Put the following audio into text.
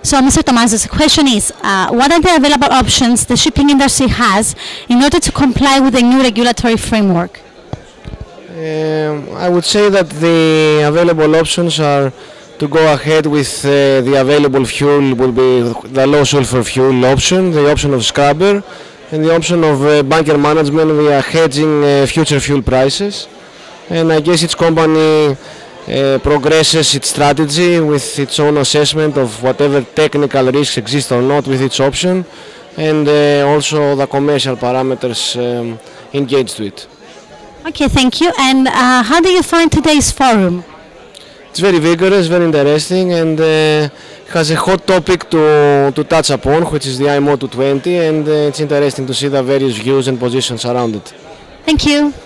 So, Mr. Tomasos, the question is, what are the available options the shipping industry has in order to comply with the new regulatory framework? I would say that the available options are to go ahead with the available fuel will be the low sulfur fuel option, the option of scrubber, and the option of bunker management via hedging future fuel prices. And I guess each company progresses its strategy with its own assessment of whatever technical risks exist or not with each option, and also the commercial parameters engaged to it. Okay, thank you. And how do you find today's forum? It's very vigorous, very interesting, and has a hot topic to touch upon, which is the IMO 220, and it's interesting to see the various views and positions around it. Thank you.